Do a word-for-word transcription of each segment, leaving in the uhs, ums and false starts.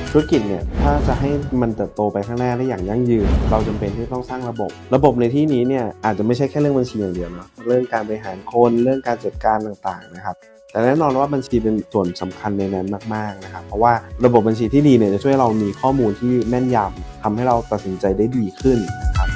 ธุรกิจเนี่ยถ้าจะให้มันเติบโตไปข้างหน้าได้อย่างยั่งยืนเราจำเป็นที่ต้องสร้างระบบระบบในที่นี้เนี่ยอาจจะไม่ใช่แค่เรื่องบัญชีอย่างเดียวเนาะเรื่องการบริหารคนเรื่องการจัดการต่างๆนะครับแต่แน่นอนว่าบัญชีเป็นส่วนสำคัญในนั้นมากๆนะครับเพราะว่าระบบบัญชีที่ดีเนี่ยจะช่วยเรามีข้อมูลที่แม่นยำทำให้เราตัดสินใจได้ดีขึ้นนะครับ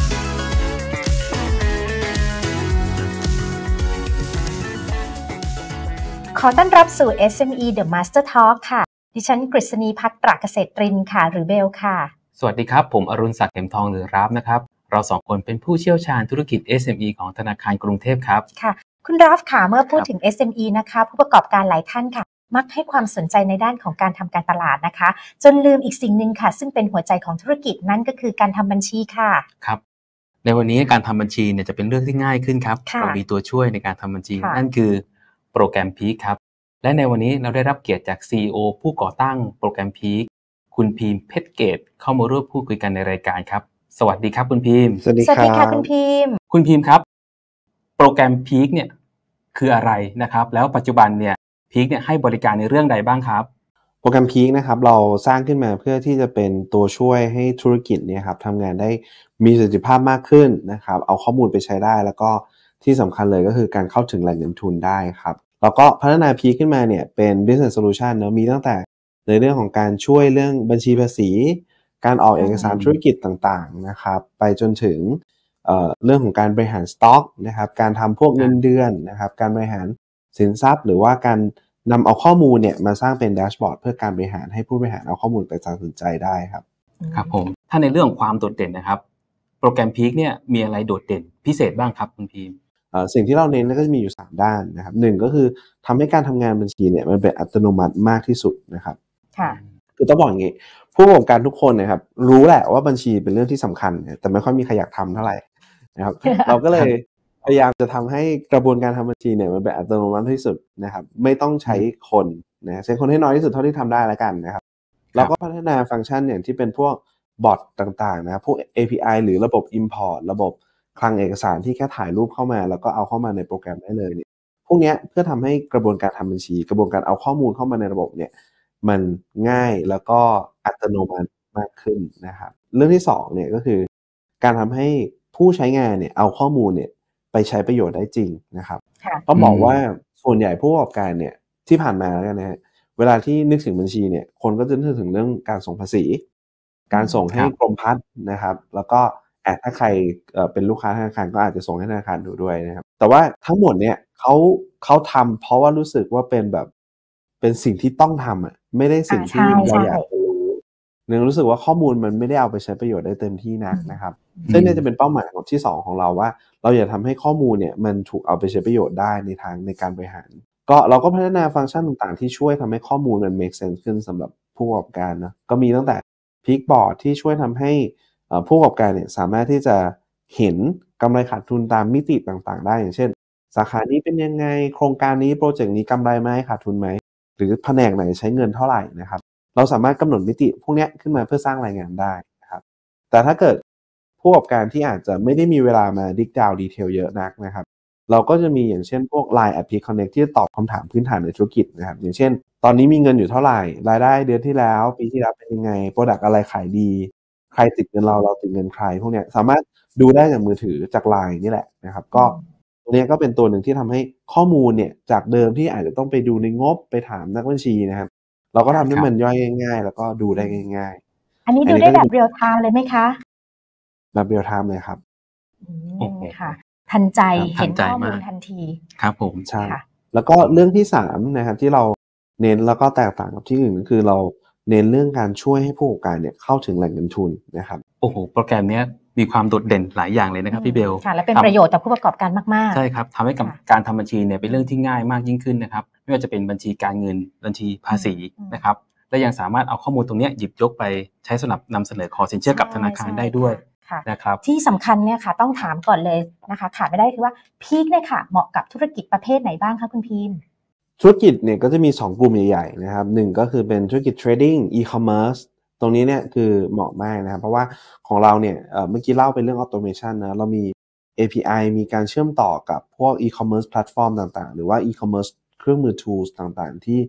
ขอต้อนรับสู่ เอส เอ็ม อี The Master Talk ค่ะดิฉันกฤษณีภักดิ์ตราเกษตรตรินค่ะหรือเบลค่ะสวัสดีครับผมอรุณศักดิ์เข็มทองหรือราฟนะครับเราสองคนเป็นผู้เชี่ยวชาญธุรกิจ เอส เอ็ม อี ของธนาคารกรุงเทพครับค่ะคุณราฟค่ะเมื่อพูดถึง เอส เอ็ม อี นะคะผู้ประกอบการหลายท่านค่ะมักให้ความสนใจในด้านของการทำการตลาดนะคะจนลืมอีกสิ่งหนึ่งค่ะซึ่งเป็นหัวใจของธุรกิจนั่นก็คือการทำบัญชีค่ะครับในวันนี้การทำบัญชีเนี่ยจะเป็นเรื่องที่ง่ายขึ้นครับเรามีตัวช่วยในการทำบัญชีนั่นคือโปรแกรมพีคครับและในวันนี้เราได้รับเกียรติจาก ซี อี โอ ผู้ก่อตั้งโปรแกรมพีคคุณพีมเพชรเกตเข้ามาร่วมพูดคุยกันในรายการครับสวัสดีครับคุณพีมสวัสดีครับสวัสดีค่ะคุณพีมคุณพีมครับโปรแกรมพีคเนี่ยคืออะไรนะครับแล้วปัจจุบันเนี่ยพีคเนี่ยให้บริการในเรื่องใดบ้างครับโปรแกรมพีคนะครับเราสร้างขึ้นมาเพื่อที่จะเป็นตัวช่วยให้ธุรกิจเนี่ยครับทำงานได้มีประสิทธิภาพมากขึ้นนะครับเอาข้อมูลไปใช้ได้แล้วก็ที่สำคัญเลยก็คือการเข้าถึงแหล่งเงินทุนได้ครับแล้วก็พัฒนาพีคขึ้นมาเนี่ยเป็น business solution เนอะมีตั้งแต่ในเรื่องของการช่วยเรื่องบัญชีภาษีการออกเอกสารธุรกิจต่างๆนะครับไปจนถึง เอ่อ เรื่องของการบริหารสต็อกนะครับการทำพวกเงินเดือนนะครับการบริหารสินทรัพย์หรือว่าการนำเอาข้อมูลเนี่ยมาสร้างเป็นแดชบอร์ดเพื่อการบริหารให้ผู้บริหารเอาข้อมูลไปตัดสินใจได้ครับครับผมถ้าในเรื่องของความโดดเด่นนะครับโปรแกรมพีคเนี่ยมีอะไรโดดเด่นพิเศษบ้างครับคุณพีมสิ่งที่เราเน้นก็จะมีอยู่สามด้านนะครับหนึ่งก็คือทำให้การทำงานบัญชีเนี่ยมันเป็นอัตโนมัติมากที่สุดนะครับค่ะคือต้องบอกอย่างนี้ผู้ประกอบการทุกคนนะครับรู้แหละว่าบัญชีเป็นเรื่องที่สำคัญแต่ไม่ค่อยมีใครอยากทำเท่าไหร่นะครับ เราก็เลยพยายามจะทำให้กระบวนการทำบัญชีเนี่ยมันเป็นอัตโนมัติที่สุดนะครับไม่ต้องใช้คนนะใช้คนให้น้อยที่สุดเท่าที่ทำได้แล้วกันนะครับเราก็พัฒนาฟังก์ชันอย่างที่เป็นพวกบอทต่างๆนะพวก เอ พี ไอ หรือระบบ Import ระบบคลังเอกสารที่แค่ถ่ายรูปเข้ามาแล้วก็เอาเข้ามาในโปรแกรมได้เลยเนี่ยพวกนี้เพื่อทำให้กระบวนการทำบัญชีกระบวนการเอาข้อมูลเข้ามาในระบบเนี่ยมันง่ายแล้วก็อัตโนมัติมากขึ้นนะครับเรื่องที่สองเนี่ยก็คือการทำให้ผู้ใช้งานเนี่ยเอาข้อมูลเนี่ยไปใช้ประโยชน์ได้จริงนะครับต้องบอกว่าส่วนใหญ่ผู้ประกอบการเนี่ยที่ผ่านมาแล้วกันนะฮะเวลาที่นึกถึงบัญชีเนี่ยคนก็จะนึกถึงเรื่องการส่งภาษีการส่งให้กรมพัฒน์นะครับแล้วก็แอบถ้าใครเอ่อเป็นลูกค้าธนาคารก็อาจจะส่งให้ธนาคารดูด้วยนะครับแต่ว่าทั้งหมดเนี่ยเขาเขาทำเพราะว่ารู้สึกว่าเป็นแบบเป็นสิ่งที่ต้องทำอ่ะไม่ได้สิ่งที่เราอยากจะรู้เนื่องรู้สึกว่าข้อมูลมันไม่ได้เอาไปใช้ประโยชน์ได้เต็มที่นักนะครับซึ่งนี่จะเป็นเป้าหมายของที่สองของเราว่าเราอยากทำให้ข้อมูลเนี่ยมันถูกเอาไปใช้ประโยชน์ได้ในทางในการบริหารก็เราก็พัฒนาฟังก์ชันต่างๆที่ช่วยทำให้ข้อมูลมัน make sense ขึ้นสำหรับผู้ประกอบการนะก็มีตั้งแต่ Peak Board ที่ช่วยทำให้ผู้ประกอบการเนี่ยสามารถที่จะเห็นกำไรขาดทุนตามมิติต่างๆได้อย่างเช่นสาขานี้เป็นยังไงโครงการนี้โปรเจกต์นี้กำไรไหมขาดทุนไหมหรือแผนกไหนใช้เงินเท่าไหร่นะครับเราสามารถกำหนดมิติพวกนี้ขึ้นมาเพื่อสร้างรายงานได้นะครับแต่ถ้าเกิดผู้ประกอบการที่อาจจะไม่ได้มีเวลามาดิกดาวดีเทลเยอะนักนะครับเราก็จะมีอย่างเช่นพวก ไลน์ แอท พี Connect ที่จะตอบคำถามพื้นฐานในธุรกิจนะครับอย่างเช่นตอนนี้มีเงินอยู่เท่าไหร่รายได้เดือนที่แล้วปีที่แล้วเป็นยังไงโปรดักต์อะไรขายดีใครติดเงินเราเราติดเงินใครพวกนี้สามารถดูได้จากมือถือจาก ไลน์ นี่แหละนะครับก็ตัวนี้ก็เป็นตัวหนึ่งที่ทำให้ข้อมูลเนี่ยจากเดิมที่อาจจะต้องไปดูในงบไปถามนักบัญชีนะครับเราก็ทำให้มันย่อยง่ายๆแล้วก็ดูได้ง่ายๆอันนี้ดูได้แบบเรียลไทม์เลยไหมคะแบบเรียลไทม์เลยครับอืมค่ะทันใจเห็นข้อมูลทันทีครับผมใช่แล้วก็เรื่องที่สามนะครับที่เราเน้นแล้วก็แตกต่างกับที่อื่นก็คือเราเน้นเรื่องการช่วยให้ผู้ประกอบการเนี่ยเข้าถึงแหล่งเงินทุนนะครับโอ้โหโปรแกรมนี้มีความโดดเด่นหลายอย่างเลยนะครับพี่เบลค่ะและเป็นประโยชน์ต่อผู้ประกอบการมากๆใช่ครับทำให้การทำบัญชีเนี่ยเป็นเรื่องที่ง่ายมากยิ่งขึ้นนะครับไม่ว่าจะเป็นบัญชีการเงินบัญชีภาษีนะครับและยังสามารถเอาข้อมูลตรงนี้หยิบยกไปใช้สำหรับนำเสนอขอสินเชื่อกับธนาคารได้ด้วยนะครับที่สำคัญเนี่ยค่ะต้องถามก่อนเลยนะคะขาดไม่ได้คือว่าพีคเนี่ยค่ะเหมาะกับธุรกิจประเภทไหนบ้างคะคุณพีมธุรกิจเนี่ยก็จะมีสองกลุ่มใหญ่ๆนะครับหนึ่งก็คือเป็นธุรกิจเทรดดิ้งอีคอมเมิร์ซตรงนี้เนี่ยคือเหมาะมากนะครับเพราะว่าของเราเนี่ยเอ่อเมื่อกี้เล่าเป็นเรื่องออโตเมชันนะเรามี เอ พี ไอ มีการเชื่อมต่อกับพวกอีคอมเมิร์ซแพลตฟอร์มต่างๆหรือว่าอีคอมเมิร์ซเครื่องมือ tools ต่างๆที่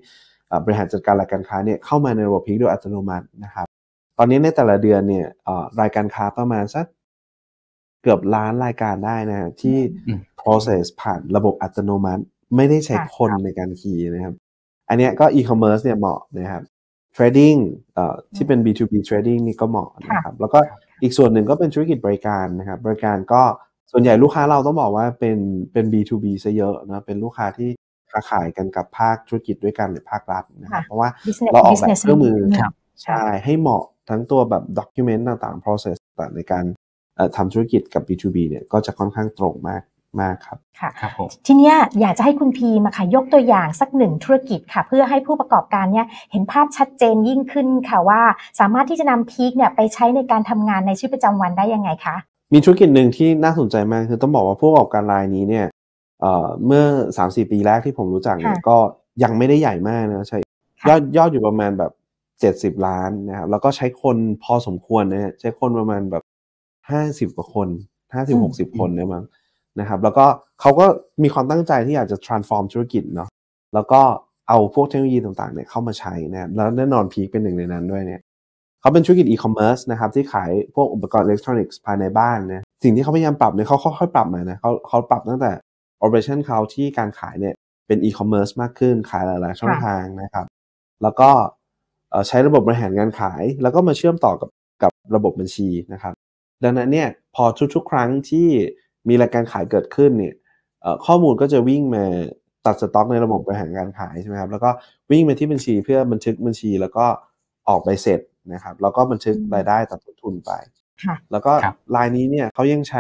บริหารจัดการรายการค้าเนี่ยเข้ามาในระบบ Peak โดยอัตโนมัตินะครับตอนนี้ในแต่ละเดือนเนี่ยรายการค้าประมาณสักเกือบล้านรายการได้นะฮะที่ process ผ่านระบบอัตโนมัติไม่ได้ใช้คนในการคีย์นะครับอันนี้ก็ e-commerce เนี่ยเหมาะนะครับ trading เอ่อที่เป็น บี ทู บี trading นี่ก็เหมาะนะครับแล้วก็อีกส่วนหนึ่งก็เป็นธุรกิจบริการนะครับบริการก็ส่วนใหญ่ลูกค้าเราต้องบอกว่าเป็นเป็น บี ทู บี ซะเยอะนะเป็นลูกค้าที่ค้าขายกันกับภาคธุรกิจด้วยกันหรือภาครัฐนะครับเพราะว่าเราออกแบบเครื่องมือใช่ให้เหมาะทั้งตัวแบบ document ต่างๆ process ต่างๆในการทำธุรกิจกับ บี ทู บี เนี่ยก็จะค่อนข้างตรงมากมากครับค่ะทีนี้อยากจะให้คุณพีมาค่ะยกตัวอย่างสักหนึ่งธุรกิจค่ะเพื่อให้ผู้ประกอบการเนี่ยเห็นภาพชัดเจนยิ่งขึ้นค่ะว่าสามารถที่จะนำพีคเนี่ยไปใช้ในการทำงานในชีวิตประจำวันได้ยังไงคะมีธุรกิจหนึ่งที่น่าสนใจมากคือต้องบอกว่าผู้ประกอบการรายนี้เนี่ยเอ่อเมื่อ สามถึงสี่ ปีแรกที่ผมรู้จักเนี่ยก็ยังไม่ได้ใหญ่มากนะใช่ยอดยอดอยู่ประมาณแบบเจ็ดสิบล้านนะครับแล้วก็ใช้คนพอสมควรนะฮะใช้คนประมาณแบบห้าสิบกว่าคน ห้าสิบ หกสิบ คนเนี่ยมั้งนะครับแล้วก็เขาก็มีความตั้งใจที่อยากจะ transform ธุรกิจเนาะแล้วก็เอาพวกเทคโนโลยีต่างๆเนี่ยเข้ามาใช้นะครับแล้วแน่นอนพีคเป็นหนึ่งในนั้นด้วยเนี่ยเขาเป็นธุรกิจ e-commerce นะครับที่ขายพวกอุปกรณ์อิเล็กทรอนิกส์ภายในบ้านนะสิ่งที่เขาพยายามปรับเนี่ยเขาค่อยๆปรับมานะเขาเขาปรับตั้งแต่ operation เขาที่การขายเนี่ยเป็น e-commerce มากขึ้นขายหลายๆช่องทางนะครับแล้วก็ใช้ระบบบริหารงานขายแล้วก็มาเชื่อมต่อกับกับระบบบัญชีนะครับดังนั้นเนี่ยพอทุกๆครั้งที่มีรายการขายเกิดขึ้นเนี่ยข้อมูลก็จะวิ่งมาตัดสต็อกในระบบบริหารการขายใช่ไหมครับแล้วก็วิ่งไปที่บัญชีเพื่อบันทึกบัญชีแล้วก็ออกใบเสร็จนะครับแล้วก็บันทึกรายได้ตัดต้นทุนไปแล้วก็รายนี้เนี่ยเขายังใช้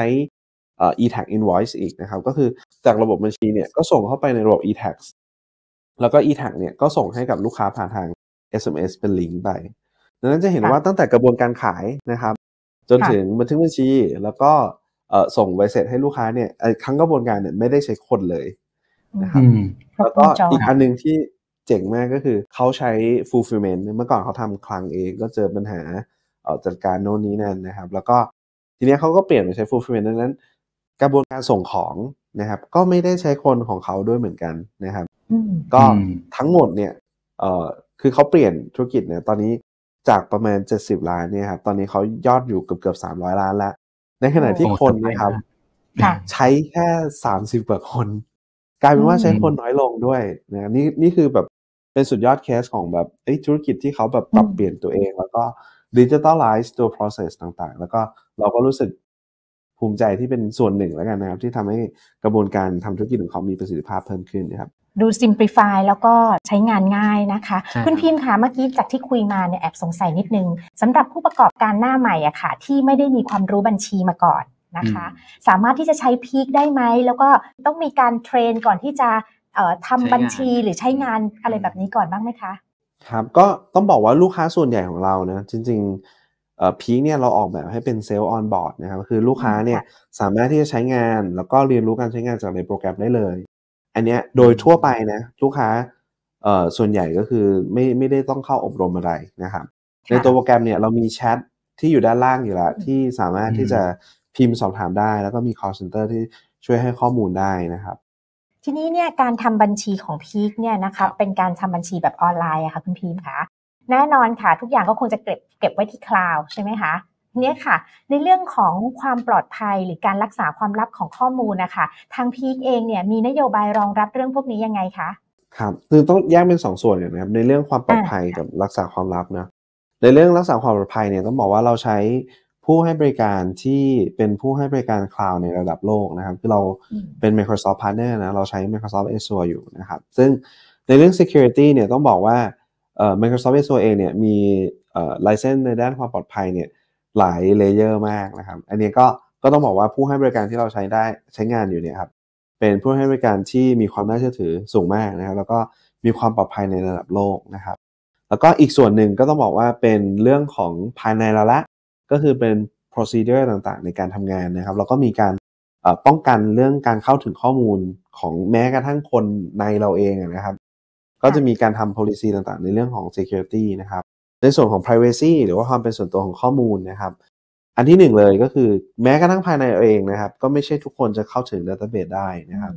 e-tax invoice อีกนะครับก็คือจากระบบบัญชีเนี่ยก็ส่งเข้าไปในระบบ e-tax แล้วก็ e-tax เนี่ยก็ส่งให้กับลูกค้าผ่านทาง เอส เอ็ม เอส เป็นลิงก์ไปดังนั้นจะเห็นว่าตั้งแต่กระบวนการขายนะครับจนถึงบันทึกบัญชีแล้วก็ส่งใบเสร็จให้ลูกค้าเนี่ยทั้งกระบวนการเนี่ยไม่ได้ใช้คนเลยนะครับแล้วก็อีกอันนึงที่เจ๋งมากก็คือเขาใช้ fulfillment เมื่อก่อนเขาทำคลังเองก็เจอปัญหาจัดการโน่นนี้นั่นนะครับแล้วก็ทีนี้เขาก็เปลี่ยนไปใช้ fulfillment ดังนั้นกระบวนการส่งของนะครับก็ไม่ได้ใช้คนของเขาด้วยเหมือนกันนะครับก็ทั้งหมดเนี่ยเอ่อคือเขาเปลี่ยนธุรกิจเนี่ยตอนนี้จากประมาณเจ็ดสิบล้านเนี่ยครับตอนนี้เขายอดอยู่เกือบๆสามร้อยล้านแล้วในขณะที่คนนะครับใช้แค่สามสิบกว่าคนกลายเป็นว่าใช้คนน้อยลงด้วยนะนี่นี่คือแบบเป็นสุดยอดเคสของแบบธุรกิจที่เขาแบบปรับเปลี่ยนตัวเองแล้วก็ digitalize ตัว process ต่างๆแล้วก็เราก็รู้สึกภูมิใจที่เป็นส่วนหนึ่งแล้วกันนะครับที่ทำให้กระบวนการทำธุรกิจของเขามีประสิทธิภาพเพิ่มขึ้นนะครับดู simplify แล้วก็ใช้งานง่ายนะคะคุณพิมพ์ค่ะเมื่อกี้จากที่คุยมาเนี่ยแอบสงสัยนิดนึงสำหรับผู้ประกอบการหน้าใหม่อะค่ะที่ไม่ได้มีความรู้บัญชีมาก่อนนะคะสามารถที่จะใช้พีคได้ไหมแล้วก็ต้องมีการเทรนก่อนที่จะเอ่อทำบัญชีหรือใช้งานอะไรแบบนี้ก่อนบ้างไหมคะครับก็ต้องบอกว่าลูกค้าส่วนใหญ่ของเรานะจริงๆเอ่อพีคเนี่ยเราออกแบบให้เป็นเซลล์ออนบอร์ดนะครับคือลูกค้าเนี่ยสามารถที่จะใช้งานแล้วก็เรียนรู้การใช้งานจากในโปรแกรมได้เลยอันเนี้ยโดยทั่วไปนะลูกค้าเอ่อส่วนใหญ่ก็คือไม่ไม่ได้ต้องเข้าอบรมอะไรนะครับในตัวโปรแกรมเนี่ยเรามีแชทที่อยู่ด้านล่างอยู่แล้วที่สามารถที่จะพิมพ์สอบถามได้แล้วก็มี call center ที่ช่วยให้ข้อมูลได้นะครับทีนี้เนี่ยการทำบัญชีของพีคเนี่ยนะคะเป็นการทำบัญชีแบบออนไลน์อะค่ะคุณพีมคะแน่นอนค่ะทุกอย่างก็คงจะเก็บเก็บไว้ที่คลาวด์ใช่ไหมคะเนี่ยค่ะในเรื่องของความปลอดภัยหรือการรักษาความลับของข้อมูลนะคะทางพีคเองเนี่ยมีนโยบายรองรับเรื่องพวกนี้ยังไงคะครับคือต้องแยกเป็นสองส่วนอย่างนะครับในเรื่องความปลอดภัยกับรักษาความลับนะในเรื่องรักษาความปลอดภัยเนี่ยต้องบอกว่าเราใช้ผู้ให้บริการที่เป็นผู้ให้บริการคลาวด์ในระดับโลกนะครับคือเราเป็น Microsoft Partner นะเราใช้ Microsoft Azure อยู่นะครับซึ่งในเรื่อง security เนี่ยต้องบอกว่าเอ่อ Microsoft Azure เองเนี่ยมีเอ่อ license ในด้านความปลอดภัยเนี่ยหลายเลเยอร์มากนะครับอันนี้ก็ก็ต้องบอกว่าผู้ให้บริการที่เราใช้ได้ใช้งานอยู่เนี่ยครับเป็นผู้ให้บริการที่มีความน่าเชื่อถือสูงมากนะครับแล้วก็มีความปลอดภัยในระดับโลกนะครับแล้วก็อีกส่วนหนึ่งก็ต้องบอกว่าเป็นเรื่องของภายในเราละก็คือเป็น procedure ต่างๆในการทำงานนะครับแล้วก็มีการป้องกันเรื่องการเข้าถึงข้อมูลของแม้กระทั่งคนในเราเองนะครับก็จะมีการทำ policy ต่างๆในเรื่องของ security นะครับในส่วนของ privacy หรือว่าความเป็นส่วนตัวของข้อมูลนะครับอันที่หนึ่งเลยก็คือแม้กระทั่งภายในเราเองนะครับก็ไม่ใช่ทุกคนจะเข้าถึง database ได้นะครับ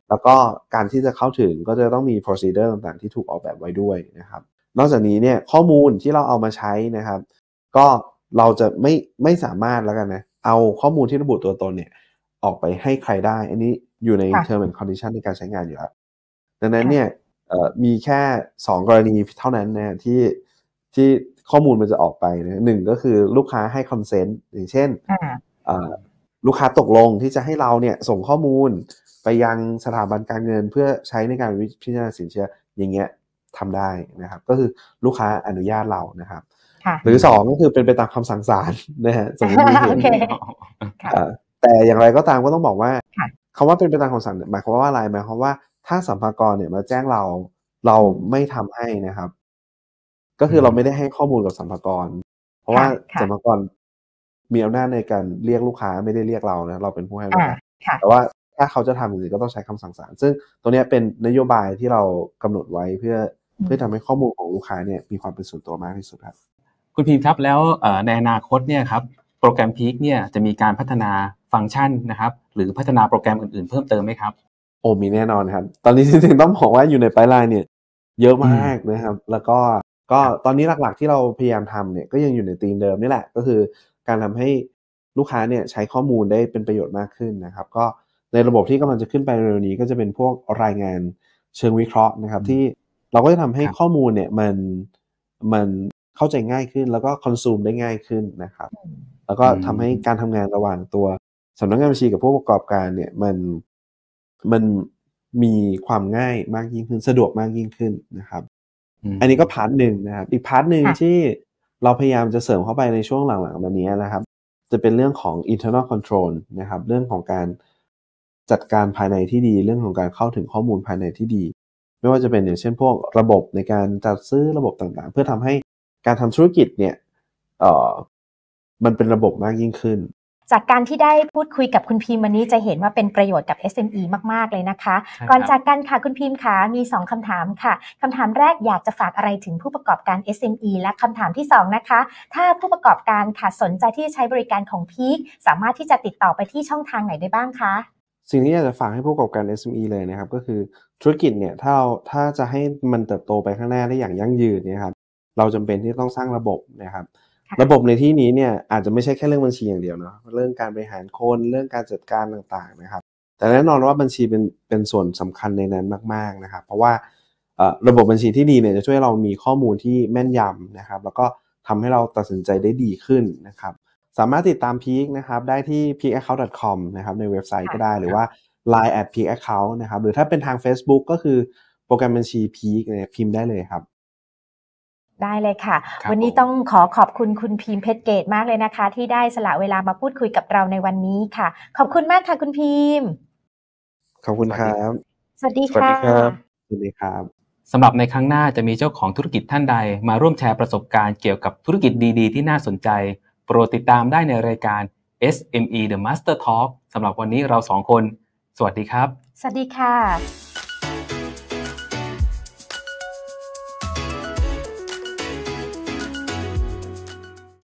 แล้วก็การที่จะเข้าถึงก็จะต้องมี procedure ต่างๆที่ถูกออกแบบไว้ด้วยนะครับนอกจากนี้เนี่ยข้อมูลที่เราเอามาใช้นะครับก็เราจะไม่ไม่สามารถแล้วกันนะเอาข้อมูลที่ระบุตัวตนเนี่ยออกไปให้ใครได้อันนี้อยู่ใน term and condition ในการใช้งานอยู่แล้วดังนั้นเนี่ยมีแค่สองกรณีเท่านั้นนะที่ที่ข้อมูลมันจะออกไปนะหนึ่งก็คือลูกค้าให้ consent อย่างเช่นลูกค้าตกลงที่จะให้เราเนี่ยส่งข้อมูลไปยังสถาบันการเงินเพื่อใช้ในการพิจารณาสินเชื่ออย่างเงี้ยทำได้นะครับก็คือลูกค้าอนุญาตเรานะครับหรือสองก็คือเป็นไปตามคำสั่งศาลนะฮะสมมติมีเหตุแต่อย่างไรก็ตามก็ต้องบอกว่าคำว่าเป็นไปตามคำสั่งหมายความว่าอะไรหมายความว่าถ้าสรรพากรเนี่ยมาแจ้งเราเราไม่ทำให้นะครับก็คือเราไม่ได้ให้ข้อมูลกับสรรพากรเพราะว่าสรรพากรมีอำนาจในการเรียกลูกค้าไม่ได้เรียกเรานะเราเป็นผู้ให้บริการแต่ว่าถ้าเขาจะทำจริงๆก็ต้องใช้คำสั่งศาลซึ่งตัวนี้เป็นนโยบายที่เรากำหนดไว้เพื่อเพื่อทำให้ข้อมูลของลูกค้าเนี่ยมีความเป็นส่วนตัวมากที่สุดครับคุณพิมพ์ครับแล้วในอนาคตเนี่ยครับโปรแกรม Peak เนี่ยจะมีการพัฒนาฟังก์ชันนะครับหรือพัฒนาโปรแกรมอื่นๆเพิ่มเติมไหมครับโอ้มีแน่นอนครับตอนนี้จริงๆต้องบอกว่าอยู่ในไพป์ไลน์เนี่ยเยอะมากนะครับแล้วก็ก็ตอนนี้หลักๆที่เราพยายามทำเนี่ยก็ยังอยู่ในธีมเดิมนี่แหละก็คือการทำให้ลูกค้าเนี่ยใช้ข้อมูลได้เป็นประโยชน์มากขึ้นนะครับก็ในระบบที่กำลังจะขึ้นไปเร็วนี้ก็จะเป็นพวกรายงานเชิงวิเคราะห์นะครับที่เราก็จะทำให้ข้อมูลเนี่ยมันมันเข้าใจง่ายขึ้นแล้วก็คอนซูมได้ง่ายขึ้นนะครับแล้วก็ทำให้การทำงานระหว่างตัวสำนักงานบัญชีกับผู้ประกอบการเนี่ยมันมันมีความง่ายมากยิ่งขึ้นสะดวกมากยิ่งขึ้นนะครับอันนี้ก็พาร์ทหนึ่งนะครับอีกพาร์ทหนึ่งที่เราพยายามจะเสริมเข้าไปในช่วงหลังๆมานี้นะครับจะเป็นเรื่องของ internal control นะครับเรื่องของการจัดการภายในที่ดีเรื่องของการเข้าถึงข้อมูลภายในที่ดีไม่ว่าจะเป็นอย่างเช่นพวกระบบในการจัดซื้อระบบต่างๆเพื่อทำให้การทำธุรกิจเนี่ยเอ่อมันเป็นระบบมากยิ่งขึ้นจากการที่ได้พูดคุยกับคุณพิมพ์วันนี้จะเห็นว่าเป็นประโยชน์กับ เอส เอ็ม อี มากๆเลยนะคะก่อนจากกันค่ะคุณพิมพ์ค่ะมีสองคำถามค่ะคำถามแรกอยากจะฝากอะไรถึงผู้ประกอบการ เอส เอ็ม อี และคำถามที่สองนะคะถ้าผู้ประกอบการค่ะสนใจที่จะใช้บริการของ Peak สามารถที่จะติดต่อไปที่ช่องทางไหนได้บ้างคะสิ่งที่อยากจะฝากให้ผู้ประกอบการ เอส เอ็ม อี เลยนะครับก็คือธุรกิจเนี่ยถ้าเราถ้าจะให้มันเติบโตไปข้างหน้าได้อย่างยั่งยืนเนี่ยครับเราจำเป็นที่ต้องสร้างระบบนะครับระบบในที่นี้เนี่ยอาจจะไม่ใช่แค่เรื่องบัญชีอย่างเดียวเนาะเรื่องการบริหารคนเรื่องการจัดการต่างๆนะครับแต่แน่นอนว่าบัญชีเป็นเป็นส่วนสำคัญในนั้นมากๆนะครับเพราะว่าระบบบัญชีที่ดีเนี่ยจะช่วยเรามีข้อมูลที่แม่นยำนะครับแล้วก็ทำให้เราตัดสินใจได้ดีขึ้นนะครับสามารถติดตาม Peak นะครับได้ที่ พี เอ เค เอ ซี ดอท คอม นะครับในเว็บไซต์ก็ได้หรือว่า ไลน์ แอท พี เอ เค ซี นะครับหรือถ้าเป็นทาง Facebook ก็คือโปรแกรมบัญชี Peak เนี่ยพิมพ์ได้เลยครับได้เลยค่ะวันนี้ต้องขอขอบคุณคุณพิมพ์เพชรเกตมากเลยนะคะที่ได้สละเวลามาพูดคุยกับเราในวันนี้ค่ะขอบคุณมากค่ะคุณพิมพ์ขอบคุณครับสวัสดีค่ะสวัสดีครับสำหรับในครั้งหน้าจะมีเจ้าของธุรกิจท่านใดมาร่วมแชร์ประสบการณ์เกี่ยวกับธุรกิจดีๆที่น่าสนใจโปรดติดตามได้ในรายการ เอส เอ็ม อี The Master Talk สำหรับวันนี้เราสองคนสวัสดีครับสวัสดีค่ะ